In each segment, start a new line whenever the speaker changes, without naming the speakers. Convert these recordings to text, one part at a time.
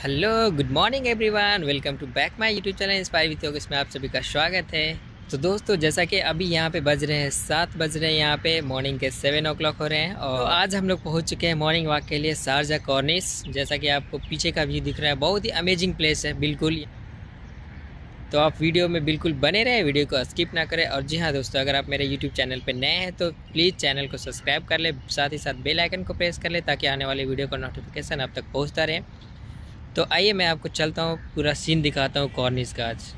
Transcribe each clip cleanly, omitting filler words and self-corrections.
Hello good morning everyone, welcome to back my YouTube channel inspire with Yogesh में आप सभी का स्वागत है। तो दोस्तों, जैसा कि अभी यहाँ पे बज रहे हैं 7 बज रहे हैं, यहाँ पे मॉर्निंग के 7 o'clock हो रहे हैं और आज हम लोग पहुँच चुके हैं मॉर्निंग वॉक के लिए शारजा कॉर्निश। जैसा कि आपको पीछे का व्यू दिख रहा है, बहुत ही अमेजिंग प्लेस है बिल्कुल। तो आप वीडियो में बिल्कुल बने रहें, वीडियो को स्किप ना करें। और जी हाँ दोस्तों, अगर आप मेरे यूट्यूब चैनल पर नए हैं तो प्लीज़ चैनल को सब्सक्राइब कर ले, साथ ही साथ बेल आइकन को प्रेस कर ले ताकि आने वाले वीडियो का नोटिफिकेशन आप तक पहुँचता रहे। तो आइए मैं आपको चलता हूँ, पूरा सीन दिखाता हूँ कॉर्निश का आज।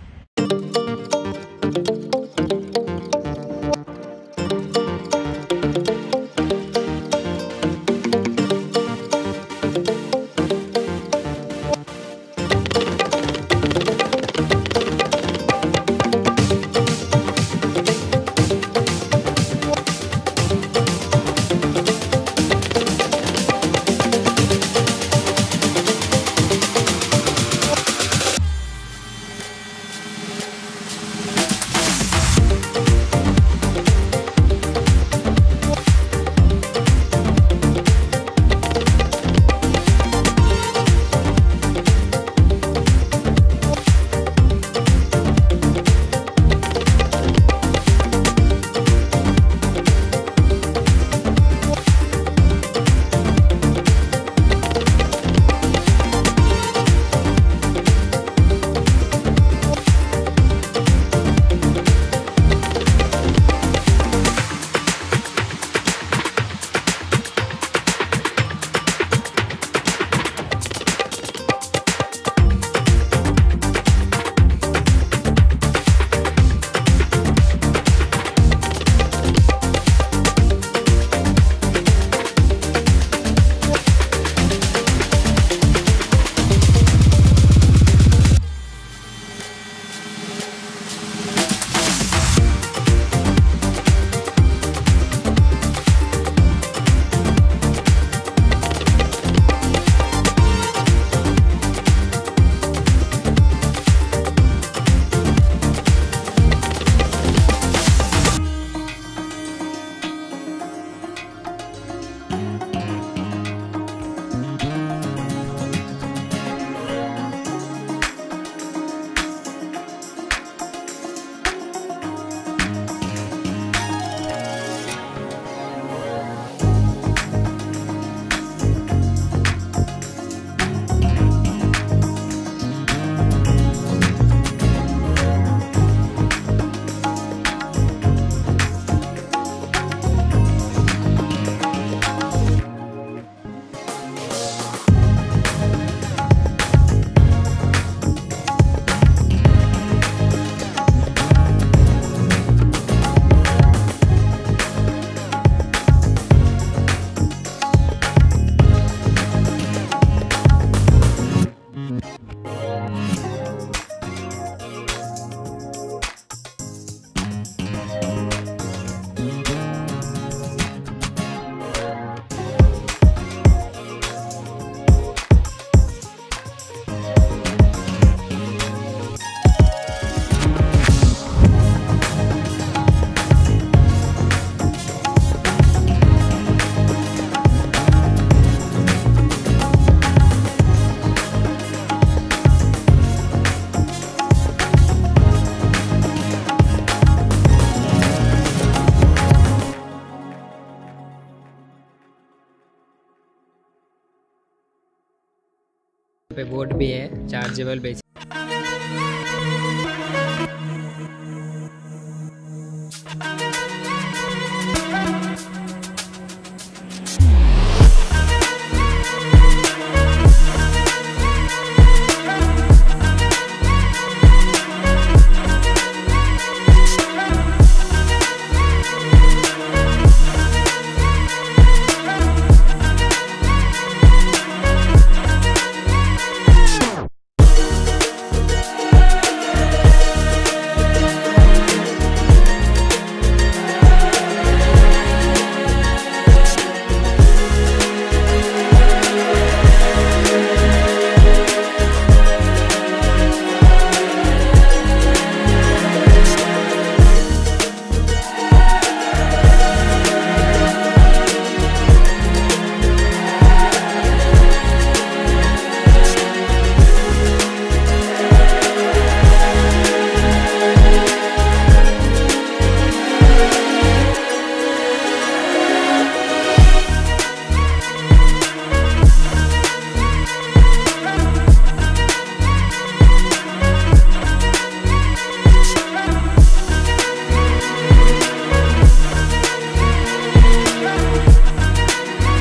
पे बोर्ड भी है चार्जेबल बेस।